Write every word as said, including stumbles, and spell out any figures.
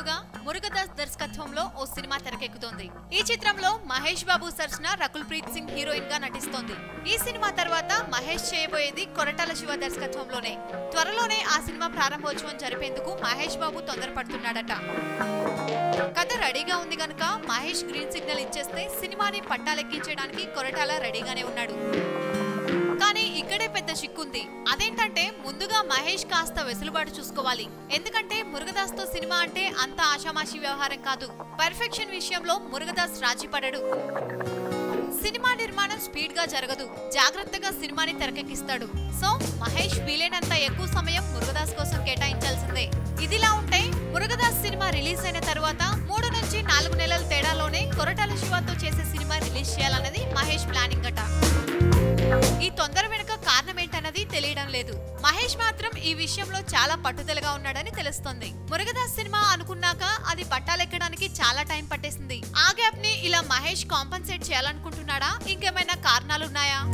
హీరోగా మురుగదాస్ దర్శకత్వంలో ఓ సినిమా తెరకెక్కుతోంది. ఈ చిత్రంలో మహేష్ బాబు సరసన రకుల్ ప్రీత్ సింగ్ హీరోయిన్ గా నటిస్తోంది. ఈ సినిమా తర్వాత మహేష్ చేయబోయేది కొరటాల శివ దర్శకత్వంలోనే. త్వరలోనే ఆ సినిమా ప్రారంభోత్సవం జరిపేందుకు మహేష్ బాబు తొందరపడుతున్నాడట. కథ రెడీగా ఉంది గనుక మహేష్ గ్రీన్ సిగ్నల్ ఇచ్చేస్తే సినిమాని పట్టాలెక్కించడానికి కొరటాల రెడీగానే ఉన్నాడు. కానీ ఇక్కడే పెద్ద చిక్కుంది. అదేంటంటే ముందుగా మహేష్ కాస్త వెసులుబాటు చూసుకోవాలి. ఎందుకంటే మురుగదాస్ తో సినిమా అంటే అంత ఆషామాషి వ్యవహారం కాదు. పర్ఫెక్షన్ విషయంలో మురుగదాస్ రాజీ పడడు. సినిమా నిర్మాణం స్పీడ్ గా జరగదు. జాగ్రత్తగా సినిమాని తెరకెక్కిస్తాడు. సో మహేష్ వీలైనంత ఎక్కువ సమయం మురుగదాస్ కోసం కేటాయించాల్సిందే. ఇదిలా ఉంటే మురుగదాస్ సినిమా రిలీజ్ అయిన తర్వాత మూడు నుంచి నాలుగు నెలల తేడాలోనే కొరటాల శివతో చేసే సినిమా రిలీజ్ చేయాలన్నది మహేష్ ప్లానింగ్ అట. ఈ తొందర వెనుక కారణం ఏంటన్నది తెలియడం లేదు. మహేష్ మాత్రం ఈ విషయంలో చాలా పట్టుదలగా ఉన్నాడని తెలుస్తోంది. మురుగదాస్ సినిమా అనుకున్నాక అది పట్టాలెక్కడానికి చాలా టైం పట్టేసింది. ఆ గ్యాప్ ని ఇలా మహేష్ కాంపన్సేట్ చేయాలనుకుంటున్నాడా? ఇంకేమైనా కారణాలున్నాయా?